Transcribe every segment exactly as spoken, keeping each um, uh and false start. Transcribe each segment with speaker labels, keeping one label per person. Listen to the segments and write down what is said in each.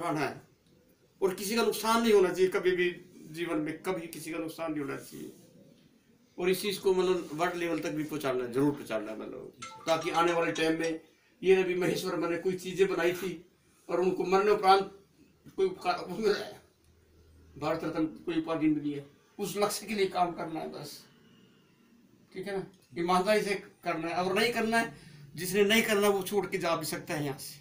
Speaker 1: रहना है और किसी का नुकसान नहीं होना चाहिए कभी भी, जीवन में कभी किसी का नुकसान नहीं होना चाहिए। और इस चीज़ को मतलब वर्ल्ड लेवल तक भी पहुंचाना है, जरूर पहुंचाना है मतलब, ताकि आने वाले टाइम में ये नबी महेश वर्मा ने कोई चीज़ें बनाई थी और उनको मरने उपरांत कोई भारत रत्न कोई उपाधि मिली है, उस लक्ष्य के लिए काम करना है बस, ठीक है ना। ईमानदारी से करना है, और नहीं करना है, जिसने नहीं करना वो छोड़ के जा भी सकता है यहाँ से।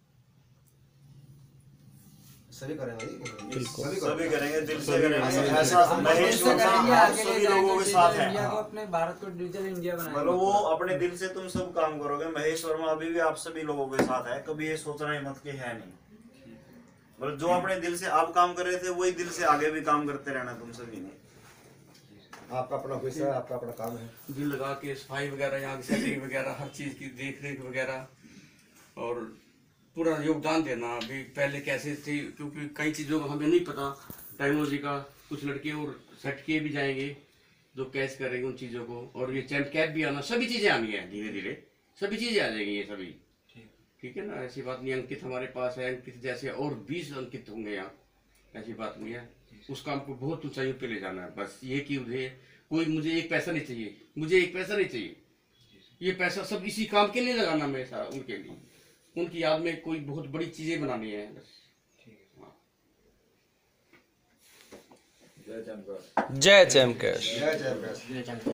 Speaker 2: सभी करेंगे,
Speaker 3: सभी सभी करेंगे, दिल से करेंगे। ऐसा महेश वर्मा सभी लोगों के साथ है।
Speaker 4: इंडिया को, अपने भारत को डिजिटल इंडिया बनाएंगे।
Speaker 3: मतलब वो अपने दिल से तुम सब काम करोगे। महेश वर्मा अभी भी आप सभी लोगों के साथ है, कभी ये सोचना ही मत कि है नहीं। मतलब जो अपने दिल से आप काम कर रहे थे वही दिल से आगे भी काम करते रहना तुम सभी ने।
Speaker 2: आपका अपना पैसा है, आपका अपना काम है।
Speaker 1: दिल लगा के सफाई वगैरह, यहाँ की सेटिंग वगैरह, हर चीज़ की देख रेख वगैरह, और पूरा योगदान देना। अभी पहले कैसे थी, क्योंकि कई चीज़ों का हमें नहीं पता टेक्नोलॉजी का, कुछ लड़के और सेट किए भी जाएंगे जो कैच करेंगे उन चीज़ों को, और ये चैम्प कैप भी आना, सभी चीज़ें आनी है धीरे धीरे, सभी चीज़ें आ जाएंगी ये सभी, ठीक है ना। ऐसी बात नहीं, अंकित हमारे पास है, अंकित जैसे और बीस अंकित होंगे यहाँ, ऐसी बात नहीं है। उस काम को बहुत ऊंचाइयों पे ले जाना है बस। ये कि मुझे कोई मुझे एक पैसा नहीं चाहिए, मुझे एक पैसा नहीं चाहिए, ये पैसा सब इसी काम के लिए लगाना मेरे साथ, उनके लिए, उनकी याद में कोई बहुत बड़ी चीजें बनानी है बस।
Speaker 5: जय चैमकैश।
Speaker 2: जय जय